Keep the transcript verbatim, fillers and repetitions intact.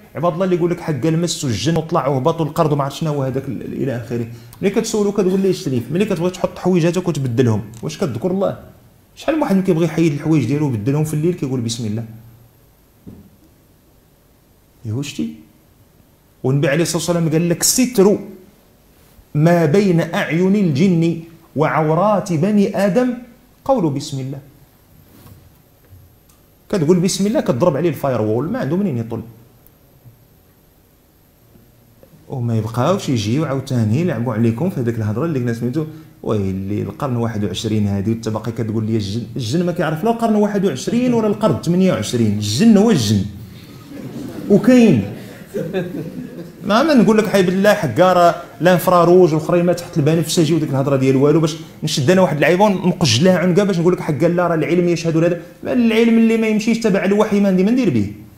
عباد الله اللي يقول لك حق المس والجن وطلع وهبط والقرض وما عرفت شنو هو هذاك الى اخره. ملي كتسولو كتقول ليه الشريف، ملي كتبغي تحط حويجاتك وتبدلهم واش كتذكر الله؟ شحال من واحد ملي كيبغي يحيد الحوايج ديالو ويبدلهم في الليل كيقول بسم الله. ايوا شتي والنبي عليه الصلاه والسلام قال لك ستر ما بين اعين الجن وعورات بني ادم قولوا بسم الله. كتقول بسم الله كتضرب عليه الفاير وول ما عنده منين يطل، وما يبقاوش يجيو عاوتاني يلعبوا عليكم في هذيك الهضره اللي قلنا سميتو ويلي القرن واحد وعشرين هذه وانت باقي كتقول لي الجن. الجن ما كيعرف لا القرن واحد وعشرين ولا القرن ثمانية وعشرين، الجن هو الجن وكاين. ما ما نقول لك حي بالله حكاره لانفراروج والاخرين ما تحت البنفسجي وديك الهضره ديال والو باش نشد انا واحد اللعيبه ونقج لها عنقه باش نقول لك حق لا راه العلم يشهد هذا. العلم اللي ما يمشيش تبع الوحي ما عندي ما ندير به.